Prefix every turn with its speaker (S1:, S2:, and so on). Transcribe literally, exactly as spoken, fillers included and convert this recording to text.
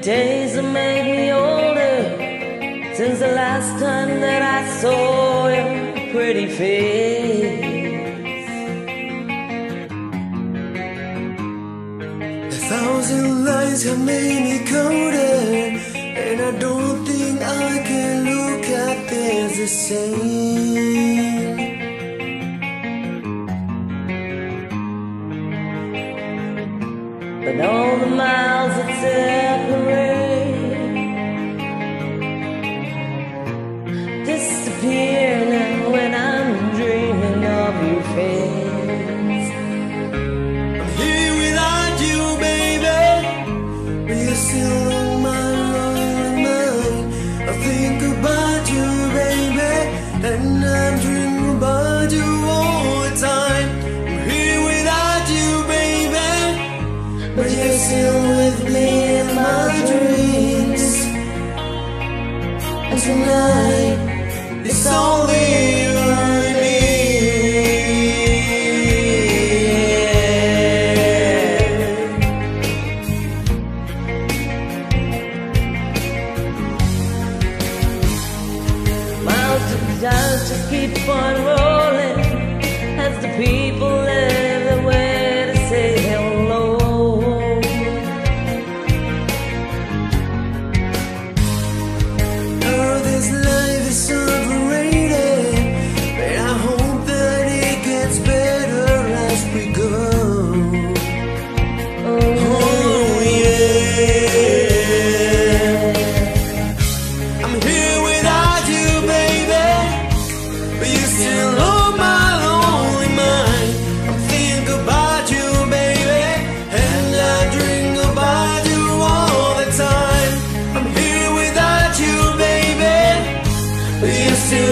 S1: days have made me older since the last time that I saw your pretty face.
S2: A thousand lies have made me colder, and I don't think I can look at this the same.
S1: But all the miles that separate disappear now when I'm dreaming of your face.
S2: I'm here without you, baby, but you're still on my lonely mind. I think about you, baby, and I'm dreaming about you all the time. I'm here without you, baby, but you're still with me in my dreams. And tonight, it's only you and me.
S1: Miles to just to keep on rolling as the people live their way to say hello.
S2: Oh, this life is overrated, but I hope that it gets better as we go. Oh yeah, I'm here without you, baby, but you still on my lonely mind. I think about you, baby, and I dream about you all the time. I'm here without you, baby, but you still